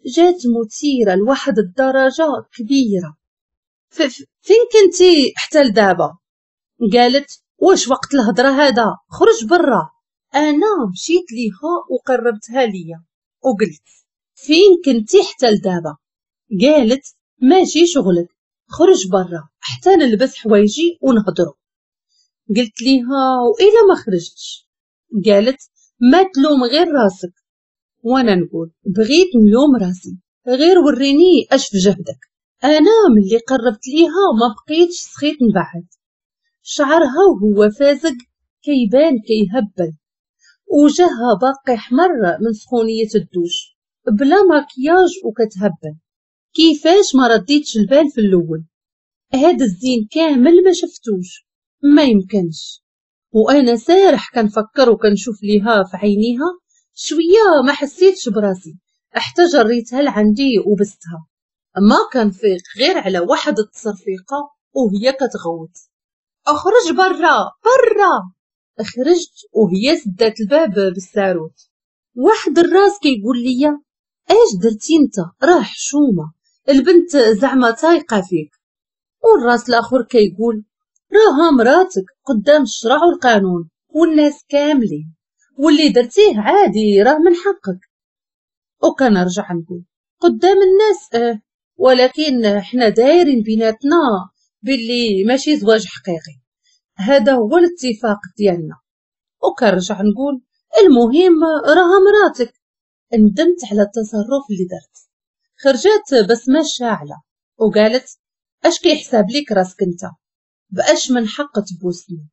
[SPEAKER 1] جات مثيرة لواحد الدرجة كبيرة. فين كنتي حتى لدابا؟ قالت واش وقت الهضرة هذا؟ خرج برا. انا مشيت ليها وقربتها ليا وقلت فين كنتي حتى لدابا؟ قالت ماشي شغلك، خرج برا حتى نلبس حوايجي ونهضروا. قلت ليها وإلا ما خرجتش؟ قالت ما تلوم غير راسك. وانا نقول بغيت نلوم راسي، غير وريني اش في جهدك. انا ملي قربت ليها ما بقيتش سخيت نبعد. شعرها وهو فازق كيبان كيهبل، وجهها باقي حمر من سخونية الدوش، بلا ماكياج وكتهبل. كيفاش ما رديتش البال في الاول؟ هاد الزين كامل ما شفتوش، ما يمكنش. وانا سارح كنفكر وكنشوف ليها في عينيها شويه ما حسيتش براسي، حتى جريتها لعندي وبستها. ما كان فيق غير على واحد التصرفيقه وهي كتغوت اخرج برا برا. خرجت وهي سدات الباب بالساروت. واحد الراس كيقول ليا ايش درتي انت؟ راه حشومه، البنت زعما تايقه فيك. والراس الاخر كيقول راها مراتك قدام الشرع والقانون والناس كاملين، واللي درتيه عادي راه من حقك. وكنرجع نقول قدام الناس ولكن حنا دايرين بيناتنا باللي ماشي زواج حقيقي، هذا هو الاتفاق ديالنا. وكنرجع نقول المهم راها مراتك. ندمت على التصرف اللي درت. خرجت بسمة شاعلة وقالت اش كيحساب ليك راسك انت؟ باش من حق تبوسني؟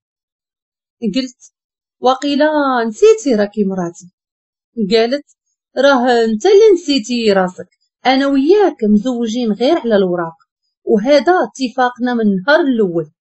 [SPEAKER 1] قلت وقيلا نسيتي راكي مراتي. قالت راه انت اللي نسيتي راسك، انا وياك مزوجين غير على الوراق، وهذا اتفاقنا من النهار الاول.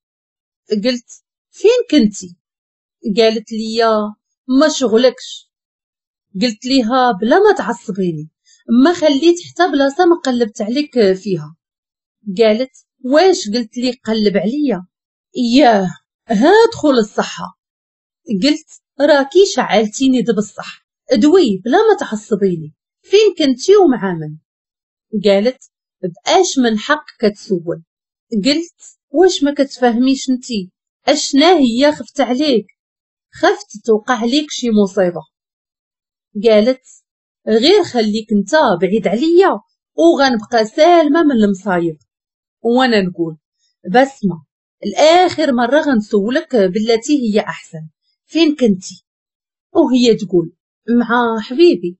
[SPEAKER 1] قلت فين كنتي؟ قالت لي ما شغلكش. قلت ليها بلا ما تعصبيني، ما خليت حتى بلاصه ما قلبت عليك فيها. قالت واش قلت لي قلب عليا؟ اياه هادخل الصحة. قلت راكي شعلتيني بصح، ادوي بلا ما تعصبيني، فين كنتي ومع من؟ قالت باش من حقك تسول. قلت واش ما كتفهميش انتي اشنا هي خفت عليك، خفت توقع عليك شي مصيبة. قالت غير خليك انت بعيد عليا وغنبقى سالمة من المصايب. وانا نقول بسمة الآخر مرة غنسولك بالتي هي أحسن، فين كنتي؟ وهي تقول مع حبيبي.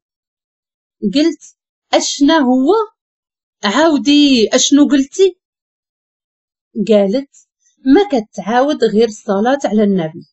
[SPEAKER 1] قلت أشنا هو؟ عاودي أشنو قلتي؟ قالت ما كتعاود غير الصلاة على النبي.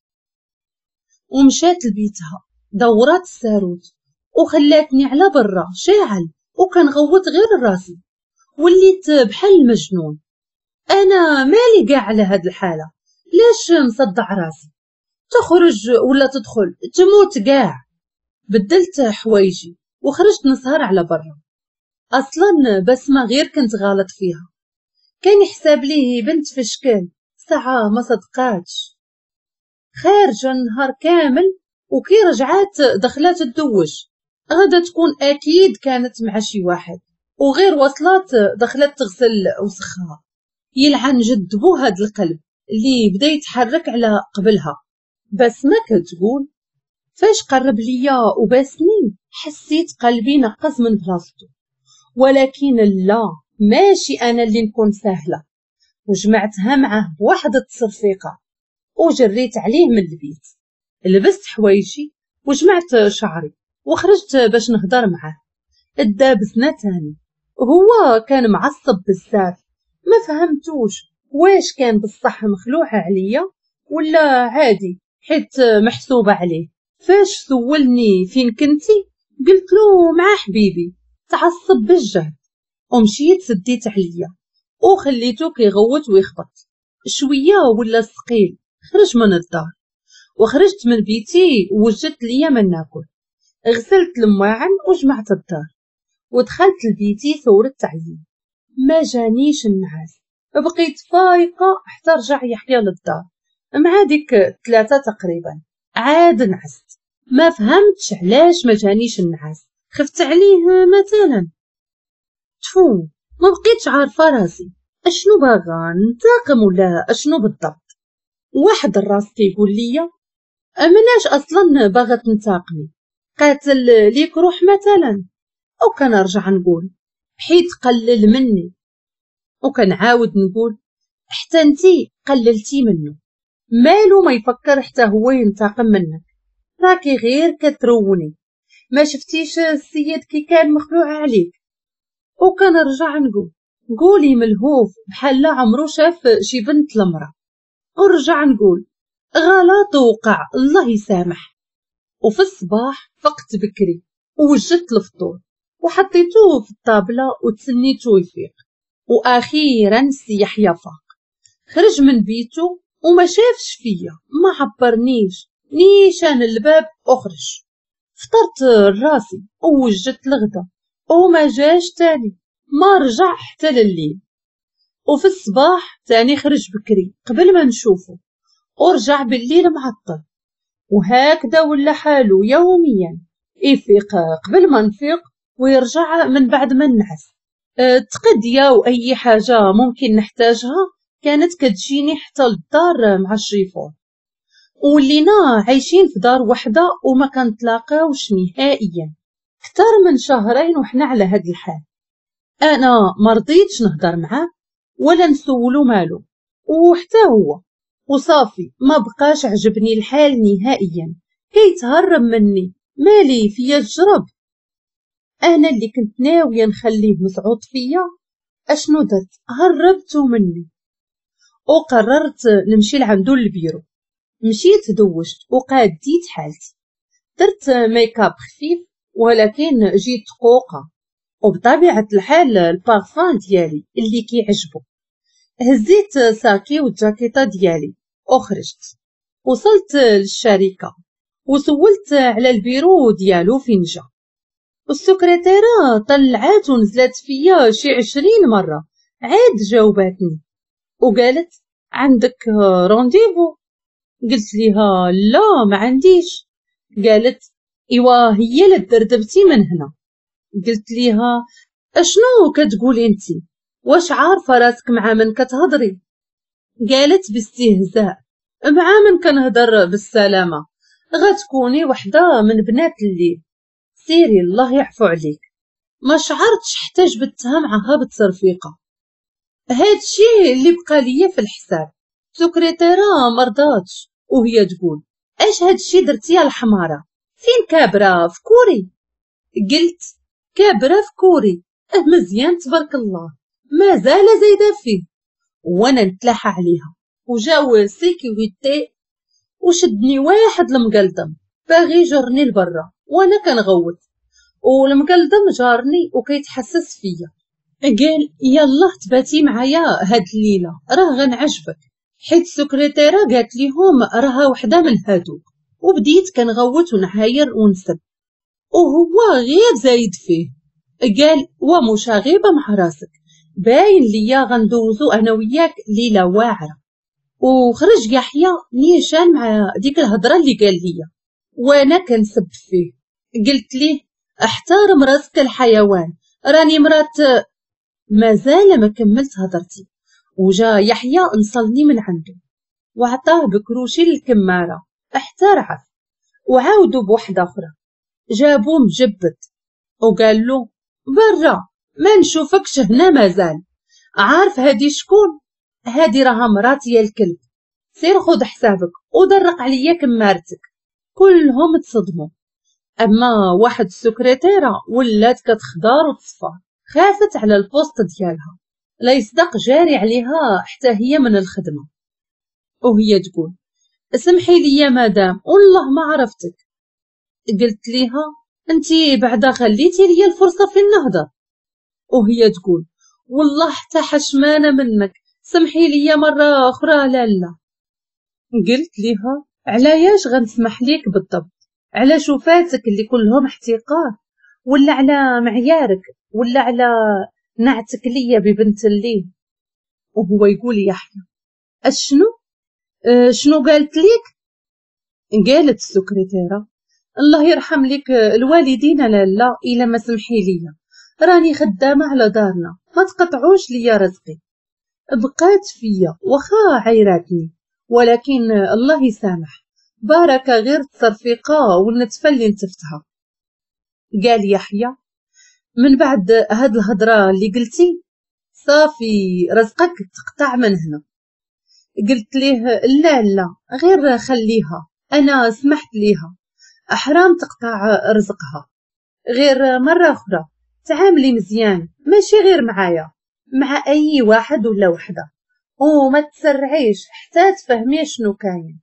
[SPEAKER 1] ومشات لبيتها، دورات الساروت وخلاتني على برا شاعل، وكنغوت غير راسي، وليت بحال المجنون. انا مالي قاع على هاد الحاله، ليش مصدع راسي؟ تخرج ولا تدخل تموت قاع. بدلت حوايجي وخرجت نسهر على برا. اصلا بسمة غير كنت غلط فيها، كان يحساب ليه بنت في شكل ساعة ما صدقاتش. خارجة النهار كامل وكي رجعات دخلات تدوج، غدا تكون اكيد كانت مع شي واحد، وغير وصلات دخلت تغسل وسخها. يلعن جد بو هاد القلب اللي بدا يتحرك على قبلها. بس ما كتقول فاش قرب ليا وباسني حسيت قلبي نقص من بلاصتو، ولكن لا، ماشي انا اللي نكون سهله. وجمعتها معه بواحد التصرفيقه وجريت عليه من البيت، لبست حوايجي وجمعت شعري وخرجت باش نهضر معاه. ادابسنا تاني وهو كان معصب بزاف، ما فهمتوش واش كان بصح مخلوع عليا ولا عادي حيت محسوبة عليه. فاش سولني فين كنتي قلت له مع حبيبي، تعصب بالجهد ومشيت سديت عليا وخليته كيغوت ويخبط شوية ولا ثقيل. خرج من الدار وخرجت من بيتي ووجدت ليا ما ناكل. غسلت المواعن وجمعت الدار ودخلت لبيتي ثورت عليه. ما جانيش النعاس، بقيت فايقة حتى رجع يحيى للدار مع ديك 3 تقريبا. عاد نعست، ما فهمتش علاش ما جانيش النعاس، خفت عليه مثلا. تفو، ما بقيتش عارفة راسي اشنو باغا ننتقم ولا اشنو بالضبط. واحد الراس كيقول ليا مناش اصلا باغا تنتقمي، قاتل ليك روح مثلا. او كنرجع نقول حيت قلل مني، وكنعاود نقول حتى انتي قللتي منه، مالو ما يفكر حتى هو ينتقم منك، راكي غير كتروني، ما شفتيش السيد كي كان مخلوع عليك. وكنرجع نقول قولي ملهوف بحال لا عمرو شاف شي بنت المرأة، ورجع نقول غلط وقع الله يسامح. وفي الصباح فقت بكري ووجدت الفطور وحطيتوه في الطابلة وتسنيتو يفيق، واخيرا سي يحيى فاق، خرج من بيتو وما شافش فيا، ما عبرنيش، نيشان الباب وخرج. فطرت راسي ووجدت الغدا وما جاش تاني، ما رجع حتى لليل. وفي الصباح تاني خرج بكري قبل ما نشوفه، ورجع بالليل معطل. وهكذا ولا حالو يوميا، يفيق قبل ما نفيق ويرجع من بعد ما ننعس. تقدية وأي حاجة ممكن نحتاجها كانت كتجيني حتى للدار مع الشريفون، ولينا عايشين في دار وحدة وما كنتلاقاوش نهائيا كتر من شهرين وحنا على هاد الحال. انا مرضيتش نهضر معاه ولا نسولو مالو، وحتى هو وصافي ما بقاش عجبني الحال نهائيا، كيتهرب مني، مالي فيا الجرب. انا اللي كنت ناوية نخليه مسعود فيا اشنو درت؟ هربتو مني وقررت نمشي لعندو البيرو. مشيت دوشت وقاديت حالتي، درت ميكاب خفيف ولكن جيت قوقة، وبطبيعة الحال البارفان ديالي اللي كيعجبو. هزيت ساكي والجاكيطة ديالي وخرجت. وصلت للشركة وسولت على البيرو ديالو فين جا، والسكرتيرة طلعات ونزلت فيا شي 20 مرة عاد جاوباتني وقالت عندك رونديفو؟ قلت ليها لا ما عنديش. قالت ايوا هي اللي دردبتي من هنا. قلت ليها اشنو كتقولي انتي؟ واش عارفه راسك مع من كتهضري؟ قالت باستهزاء مع من كنهضر بالسلامه، غتكوني وحده من بنات الليل، سيري الله يعفو عليك. ما شعرتش حتى جبدتها معها بالتصرفيقه. هادشي اللي بقى ليا في الحساب. سكرتيرة مرضاتش وهي تقول اش هادشي درتي يا الحمارة؟ فين كابرة في كوري؟ قلت كابرة في كوري مزيان تبارك الله، ما زال زايدة فيه. وانا نتلاحى عليها وجاو سيكيوريتي وشدني واحد المقلدم باغي يجرني لبرا وانا كنغوت، والمقلدم جارني وكيتحسس فيا. قال يلا تباتي معايا هاد الليلة راه غنعجبك، حيت السكرتيرة قالت ليهم راها وحدة من هادوك. وبديت كنغوت ونعاير ونسب وهو غير زايد فيه. قال ومش غيبة مع راسك، باين ليا غندوزو انا وياك ليلة واعرة. وخرج يحيى نيشان مع ديك الهضرة اللي قال ليا وانا كنسب فيه. قلت ليه احترم راسك الحيوان، راني مرات. مازال ما كملت هضرتي وجا يحيى نصلني من عنده وعطاه بكروشي للكمارة احترعف، وعاودوا بوحدة أخرى جابوه مجبد وقال له برا ما نشوفكش هنا مازال. عارف هادي شكون؟ هادي راها مرات يا الكلب، سير خد حسابك ودرق عليا كمارتك. كلهم تصدموا، اما واحد السكرتيرة ولات كتخضار وتصفر، خافت على البوست ديالها لا يصدق جاري عليها حتى هي من الخدمة. وهي تقول اسمحي لي يا مدام والله ما عرفتك. قلت ليها انتي بعدا خليتي لي الفرصة في النهضة. وهي تقول والله حتى حشمانة منك، سمحي لي مرة أخرى. لا قلت ليها علاياش غنسمح ليك بالضبط؟ على شوفاتك اللي كلهم احتقار، ولا على معيارك، ولا على نعتك ليا ببنت الليل؟ وهو يقول يحيى اشنو شنو قالت ليك؟ قالت السكرتيرة الله يرحم لك الوالدين لا إلا ما سمحي لي، راني خدامة على دارنا، ما تقطعوش ليا رزقي. بقات فيا وخا عيراتني، ولكن الله يسامح، بارك غير التصرفيقة والنتفة اللي نتفتها. قال يحيى: من بعد هاد الهضرة اللي قلتي صافي رزقك تقطع من هنا. قلت ليه: لا لا، غير خليها، أنا سمحت ليها، أحرام تقطع رزقها. غير مرة أخرى تعاملي مزيان، ماشي غير معايا، مع أي واحد ولا وحدة، وما تسرعيش حتى تفهمي شنو كاين.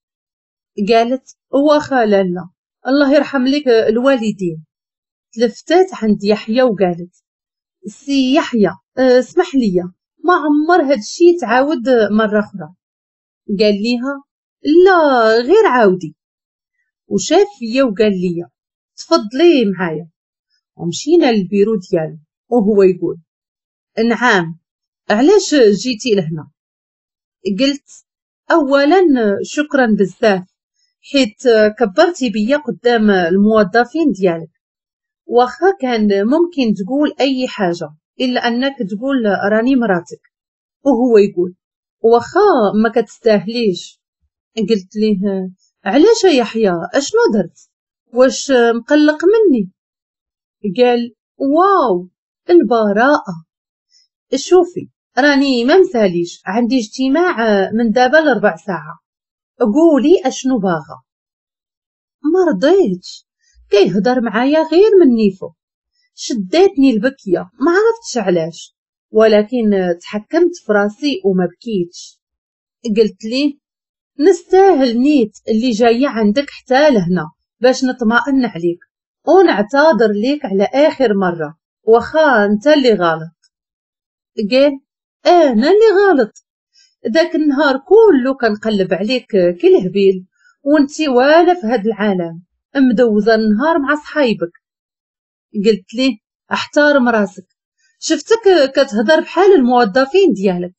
[SPEAKER 1] قالت: واخا لالا، الله يرحم لك الوالدين. تلفتات عند يحيى وقالت: سي يحيى، اسمح لي، ما عمر هادشي تعاود مرة أخرى. قال ليها: لا غير عاودي. وشاف فيا وقال لي: تفضلي معايا. ومشينا للبيرو ديالو وهو يقول: نعم، علاش جيتي لهنا؟ قلت: اولا شكرا بزاف حيت كبرتي بيا قدام الموظفين ديالك، واخا كان ممكن تقول اي حاجه الا انك تقول راني مراتك. وهو يقول: واخا ما كتستاهليش. قلت ليه: علاش يا يحيى، اشنو درت؟ واش مقلق مني؟ قال: واو البراءة. شوفي، راني ما مساليش، عندي اجتماع من دابا ل4 ساعة، قولي اشنو باغا. ما رضيتش، كيهضر معايا غير من نيفو. شداتني البكية، ما عرفتش علاش، ولكن تحكمت في راسي وما بكيتش. قلت ليه: نستاهل نيت اللي جاية عندك حتى لهنا باش نطمئن عليك ونعتذر ليك على آخر مرة، وخا انت اللي غلط. قال: انا اللي غلط؟ ذاك النهار كله كنقلب عليك كالهبيل وانتي والا في هاد العالم، مدوزة النهار مع صحايبك. قلت ليه: احترم راسك، شفتك كتهضر بحال الموظفين ديالك.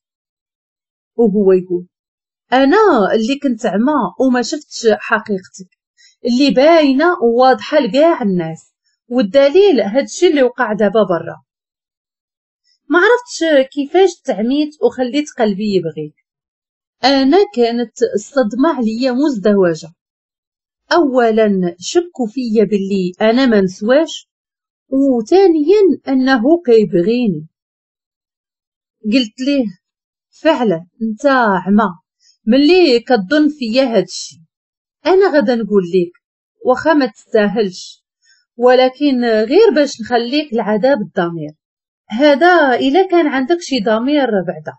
[SPEAKER 1] وهو يقول: انا اللي كنت عمى وما شفتش حقيقتك اللي باينه وواضحه لكاع الناس، والدليل هادشي اللي وقع دابا برا. ما عرفتش كيفاش تعميت وخليت قلبي يبغيك. انا كانت الصدمه عليا مزدوجه، اولا شكوا فيا باللي انا ما نسواش، وثانيا انه كيبغيني. قلت ليه: فعلا انت عمى ملي كتظن فيا هادشي. انا غدا نقول لك واخا ما تستاهلش، ولكن غير باش نخليك العذاب الضمير هذا الا كان عندك شي ضمير بعدا.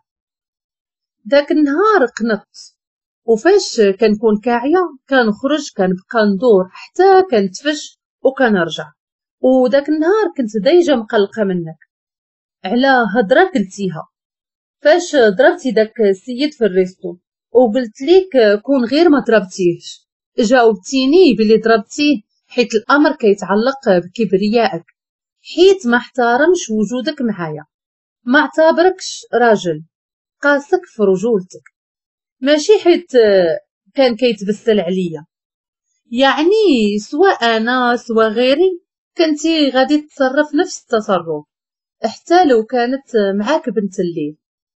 [SPEAKER 1] داك النهار قنطت، وفاش كنكون كاعيه كنخرج كنبقى ندور حتى كنتفش وكنرجع. وداك النهار كنت دايجه مقلقه منك على هضره قلتيها فاش ضربتي داك السيد في الريستو، وقلت ليك كون غير ما ضربتيهش. جاوبتيني بلي ضربتيه حيت الامر كيتعلق بكبريائك، حيت ما احترمش وجودك معايا، ما اعتبركش راجل، قاسك في رجولتك، ماشي حيت كان كيتبسل عليا. يعني سواء انا سواء غيري كنتي غادي تتصرف نفس التصرف حتى لو كانت معاك بنت الليل.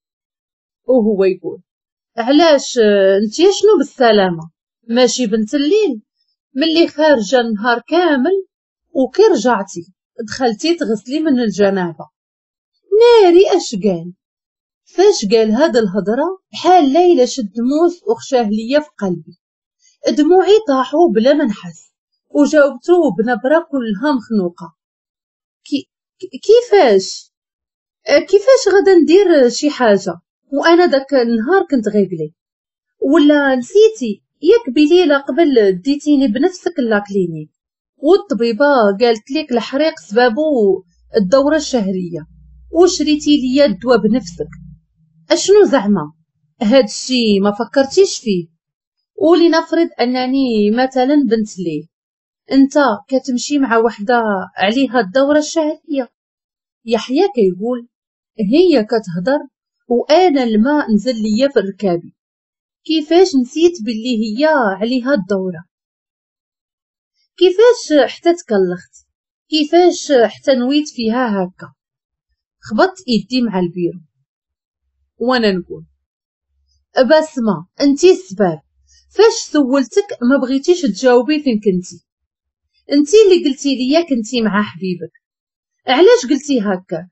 [SPEAKER 1] وهو يقول: علاش انتي شنو بالسلامة، ماشي بنت الليل؟ ملي خارجة النهار كامل وكي رجعتي دخلتي تغسلي من الجنابة. ناري اش قال؟ فاش قال هاد الهضرة بحال ليلة شد موس وخشاه ليا في قلبي، دموعي طاحوا بلا ما نحس، وجاوبته بنبرة كلها مخنوقة: كيفاش غدا ندير شي حاجة وانا داك النهار كنت غيقلي؟ ولا نسيتي ياك بليلة قبل ديتيني بنفسك لاكلينيك والطبيبة قالت ليك الحريق سبابو الدورة الشهرية وشريتي ليا الدواء بنفسك؟ اشنو زعما هادشي ما فكرتيش فيه؟ ولنفرض انني مثلا بنت ليه انت كتمشي مع وحده عليها الدورة الشهرية. يحيى كيقول: هي كتهضر وانا الماء نزل ليا في ركابي، كيفاش نسيت باللي هي عليها الدورة؟ كيفاش حتى تكلخت؟ كيفاش حتى نويت فيها هكا. خبطت يدي مع البيرو وانا نقول بسمة انتي السباب، فاش سولتك ما بغيتيش تجاوبي فين كنتي؟ انتي اللي قلتي ليا كنتي مع حبيبك، علاش قلتي هكا؟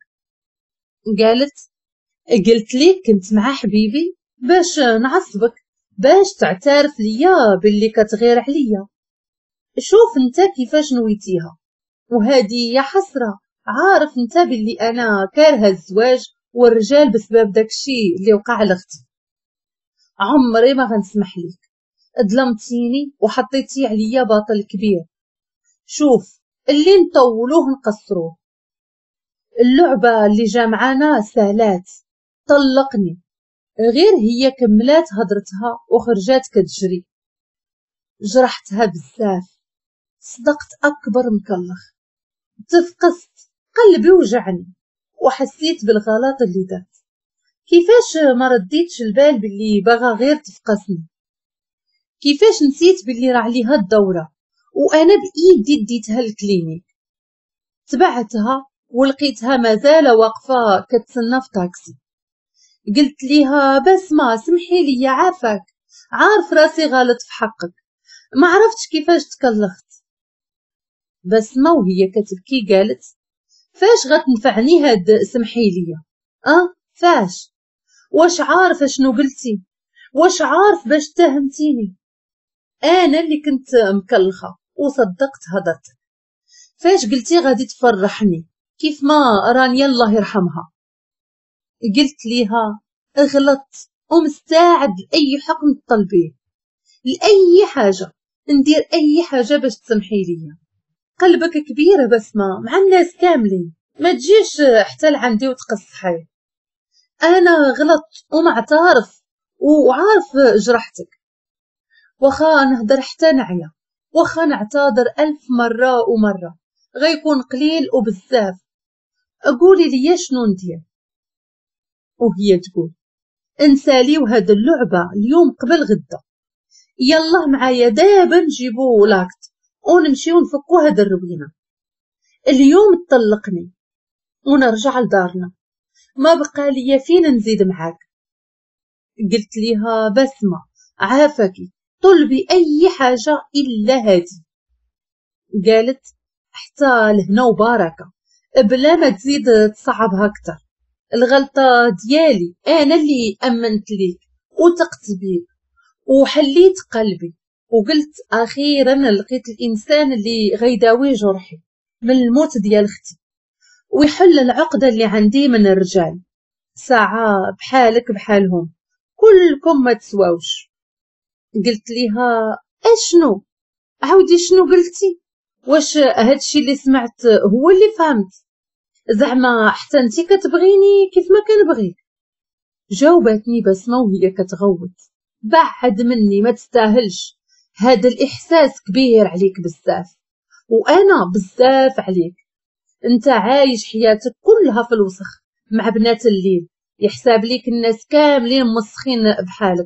[SPEAKER 1] قلت لي كنت مع حبيبي باش نعصبك، باش تعترف ليا باللي كتغير عليا. شوف انت كيفاش نويتيها، وهادي يا حسرة، عارف انت باللي انا كارهه الزواج والرجال بسبب داكشي اللي وقع لختي. عمري ما غنسمح ليك، ظلمتيني وحطيتي عليا باطل كبير. شوف اللي نطولوه نقصروه، اللعبة اللي جا معانا سالات، طلقني. غير هي كملات هضرتها وخرجات كتجري. جرحتها بزاف، صدقت أكبر مكلخ، تفقست، قلبي وجعني وحسيت بالغلط اللي درت. كيفاش ما رديتش البال باللي باغا غير تفقسني؟ كيفاش نسيت باللي راه عليها الدورة وأنا بإيدي ديتها الكلينيك؟ تبعتها ولقيتها مازال واقفة كتسنى في طاكسي. قلت ليها بسمة سمحي لي، عافاك، عارف راسي غلط في حقك، ما عرفتش كيفاش تكلخت. بسمة وهي كتبكي قالت فاش غتنفعني هاد سمحي لي؟ فاش؟ واش عارف شنو قلتي؟ واش عارف باش تهمتيني؟ انا اللي كنت مكلخه وصدقت هضرتك. فاش قلتي غادي تفرحني كيف ما رانيا الله يرحمها؟ قلت ليها غلطت ومستعد لأي حكم تطلبيه، لأي حاجة، ندير أي حاجة باش تسمحي ليا. قلبك كبير بسمة مع الناس كاملين، ما تجيش حتى لعندي وتقص حي. أنا غلطت ومعترف وعارف جرحتك، وخا نهدر حتى نعيا، وخا نعتذر 1000 مرة ومرة غيكون قليل وبزاف. قولي لي شنو ندير؟ وهي تقول انساليو هاد اللعبة اليوم قبل غدا، يلا معايا دابا نجيبو لاكت ونمشيو نفكو هاد الروينة. اليوم تطلقني ونرجع لدارنا، ما بقى ليا فين نزيد معاك. قلت ليها بسمة عافاكي، طلبي أي حاجة إلا هادي. قالت حتى لهنا وبركة، بلا ما تزيد تصعبها أكتر. الغلطة ديالي، أنا اللي أمنت ليك وثقت بيك وحليت قلبي، وقلت أخيرا لقيت الإنسان اللي غيداوي جرحي من الموت ديال اختي ويحل العقدة اللي عندي من الرجال. ساعة بحالك بحالهم كلكم ما تسواوش. قلت ليها اشنو؟ عاودي شنو قلتي؟ واش هادشي اللي سمعت هو اللي فهمت؟ زعما حتى انتي كتبغيني كيف ما كنبغيك؟ جاوبتني بسمة وهي كتغوت بعد مني، ما تستاهلش، هذا الإحساس كبير عليك بزاف وأنا بزاف عليك. انت عايش حياتك كلها في الوسخ مع بنات الليل، يحساب ليك الناس كاملين مسخين بحالك.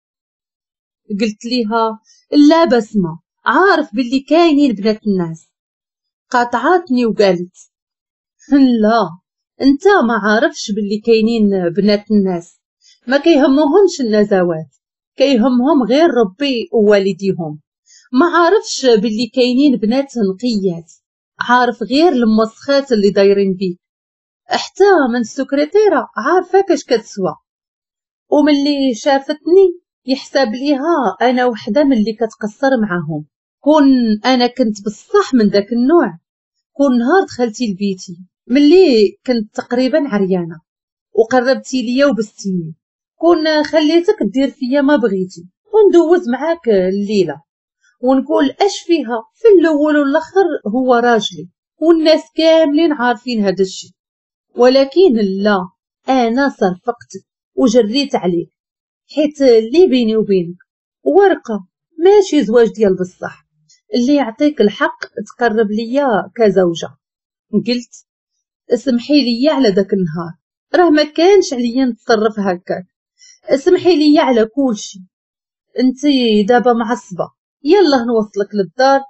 [SPEAKER 1] قلت ليها لا بسمة، عارف باللي كاينين بنات الناس. قاطعتني وقالت لا، انت ما عارفش باللي كاينين بنات الناس، ما كيهمهمش النزوات، كيهمهم غير ربي ووالديهم. ما عارفش باللي كاينين بنات نقيات، عارف غير المسخات اللي دايرين بيك. حتى من السكرتيرة عارفة كاش كتسوى، وملي شافتني يحسب ليها انا وحده من اللي كتقصر معاهم. كون انا كنت بصح من داك النوع، كون نهار دخلتي لبيتي ملي كنت تقريبا عريانه وقربتي ليا وبستيني، كون خليتك دير فيا ما بغيتي وندوز معاك الليله ونقول اش فيها، في الاول والاخر هو راجلي والناس كاملين عارفين هذا الشيء. ولكن لا، انا صرفقتك وجريت عليك، حيت اللي بيني وبينك ورقه ماشي زواج ديال بصح، اللي يعطيك الحق تقرب ليا كزوجه. قلت اسمحي لي على داك النهار، راه ما كانش عليا نتصرف هكاك، اسمحي لي على كل شيء. انتي دابا معصبه، يلا نوصلك للدار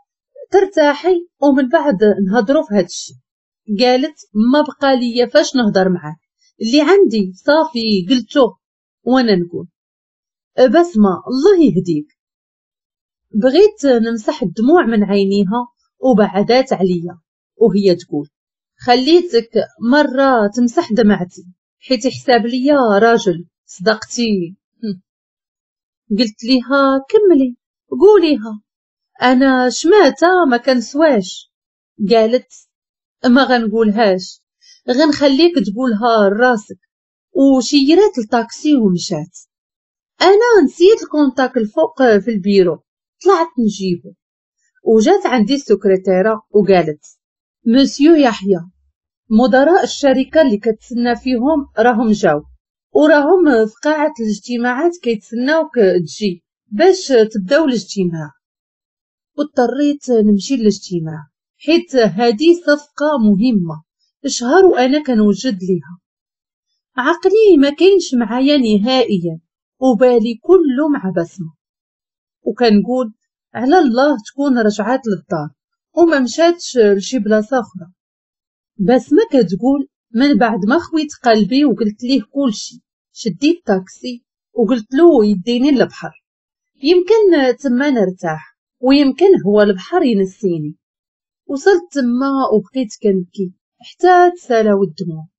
[SPEAKER 1] ترتاحي ومن بعد نهضروا في هادشي. قالت ما بقى ليا فاش نهضر معاك، اللي عندي صافي قلتو. وانا نقول بسمة الله يهديك. بغيت نمسح الدموع من عينيها وبعدات عليا وهي تقول خليتك مرة تمسح دمعتي حيت حساب ليا راجل صدقتي. قلت ليها كملي قوليها انا شماتة ما كنسواش. قالت ما غنقولهاش، غنخليك تقولها لراسك. وشيرات الطاكسي ومشات. انا نسيت الكونتاك الفوق في البيرو، طلعت نجيبه وجات عندي السكرتيرة وقالت مسيو يحيى مدراء الشركة اللي كتسنى فيهم راهم جاو وراهم في قاعة الاجتماعات كيتسناوك تجي باش تبداو الاجتماع. واضطريت نمشي للاجتماع حيت هذه صفقة مهمة، شهر وانا كنوجد ليها. عقلي ما كاينش معايا نهائيا وبالي كله مع بسمة، وكنقول على الله تكون رجعات للدار وما مشاتش لشي بلاصة أخرى. بسمة كتقول من بعد ما خويت قلبي وقلت ليه كلشي شديت تاكسي وقلت له يديني للبحر، يمكن تما نرتاح ويمكن هو البحر ينسيني. وصلت تما وبقيت كنبكي حتى تسالاو الدموع.